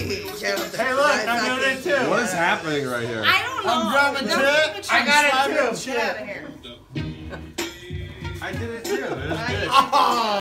Hey, look, I'm doing it too. What is happening right here? I don't know. I'm grabbing tit. I got it too. Shit. Get out of here. I did it too. It was good.